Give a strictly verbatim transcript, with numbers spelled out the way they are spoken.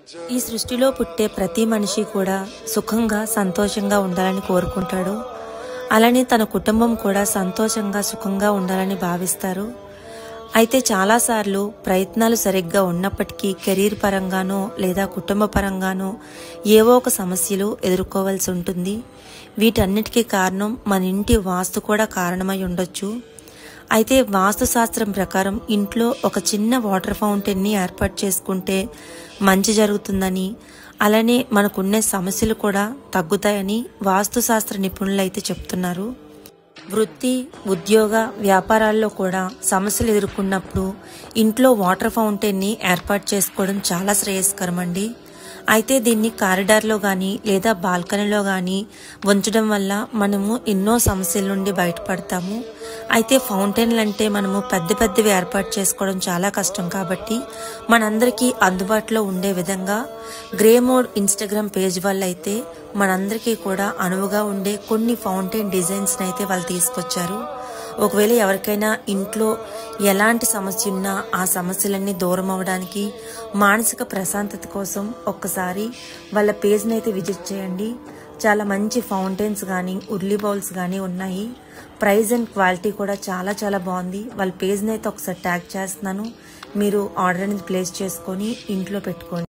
ఈ సృష్టిలో పుట్టే ప్రతి మనిషి కూడా సుఖంగా సంతోషంగా ఉండాలని కోరుకుంటాడు. అలానే తన కుటుంబం కూడా సంతోషంగా సుఖంగా ఉండాలని భావిస్తారు. అయితే చాలాసార్లు ప్రయత్నాలు సరిగ్గా ఉన్నప్పటికీ కెరీర్ పరంగానో లేదా కుటుంబ పరంగానో ఏవో ఒక సమస్యలు ఎదుర్కోవాల్సి ఉంటుంది. వీటన్నిటికీ కారణం మన ఇంటి వాస్తు కూడా కారణమై ఉండొచ్చు. అయితే వాస్తు శాస్త్రం ప్రకారం ఇంట్లో ఒక చిన్న వాటర్ ఫౌంటైన్ని ఏర్పాటు చేసుకుంటే మంచి జరుగుతుందని, అలానే మనకున్నే సమస్యలు కూడా తగ్గుతాయని వాస్తు శాస్త్ర నిపుణులు అయితే చెప్తున్నారు. వృత్తి, ఉద్యోగ, వ్యాపారాల్లో కూడా సమస్యలు ఎదుర్కొన్నప్పుడు ఇంట్లో వాటర్ ఫౌంటైన్ని ఏర్పాటు చేసుకోవడం చాలా శ్రేయస్కరం అండి. అయితే దీన్ని కారిడార్లో కానీ లేదా బాల్కనీలో కానీ ఉంచడం వల్ల మనము ఎన్నో సమస్యల నుండి బయటపడతాము. అయితే ఫౌంటైన్లు అంటే మనము పెద్ద పెద్దవి ఏర్పాటు చేసుకోవడం చాలా కష్టం కాబట్టి మనందరికీ అందుబాటులో ఉండే విధంగా గ్రే మోడ్ ఇన్స్టాగ్రామ్ పేజ్ వాళ్ళు అయితే మనందరికీ కూడా అనువుగా ఉండే కొన్ని ఫౌంటైన్ డిజైన్స్ అయితే వాళ్ళు తీసుకొచ్చారు. ఒకవేళ ఎవరికైనా ఇంట్లో ఎలాంటి సమస్య ఉన్నా ఆ సమస్యలన్నీ దూరం అవడానికి, మానసిక ప్రశాంతత కోసం ఒక్కసారి వాళ్ళ పేజ్ని అయితే విజిట్ చేయండి. చాలా మంచి ఫౌంటైన్స్ కానీ ఉర్లీ బౌల్స్ కానీ ఉన్నాయి. ప్రైస్ అండ్ క్వాలిటీ కూడా చాలా చాలా బాగుంది. వాళ్ళ పేజ్ని అయితే ఒకసారి ట్యాగ్ చేస్తున్నాను. మీరు ఆర్డర్ అనేది ప్లేస్ చేసుకొని ఇంట్లో పెట్టుకోండి.